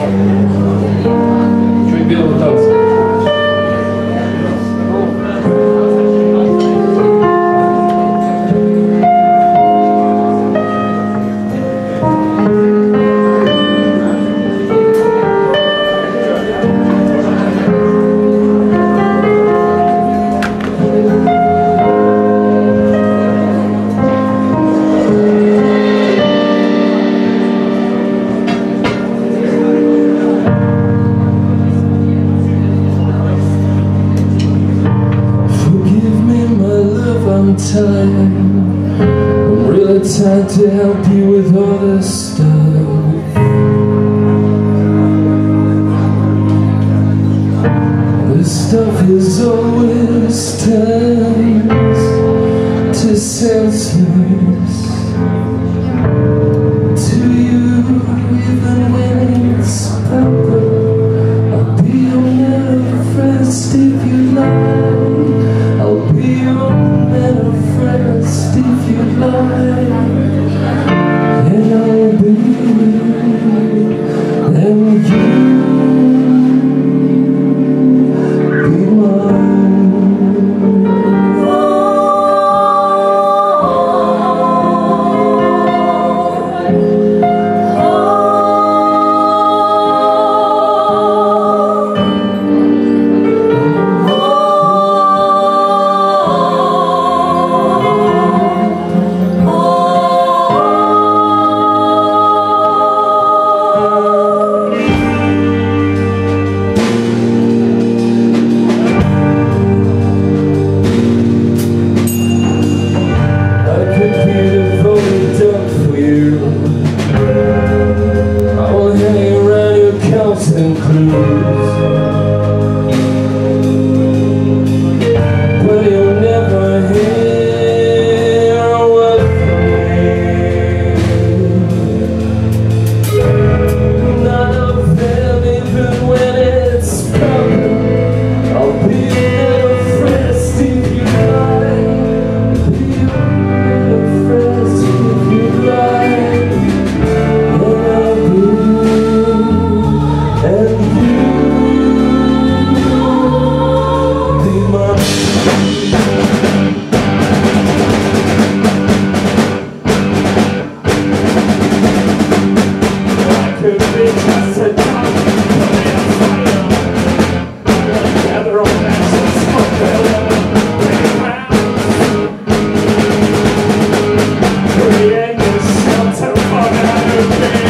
Чуть белого танца. I'm tired, I'm really tired to help you with all this stuff. This stuff is always turns to senseless to you, even when it's purple. I'll be your manifest if you like. I'll be your manifest if you like. And I'll be and you be mine. And clues, but you'll never hear a word from me. None of them, even when it's coming. I'll be your manifest if you like. I'll be your manifest if you like. And I'll be and could be just a time gather all matches, smoke bring it round, create this shelter for that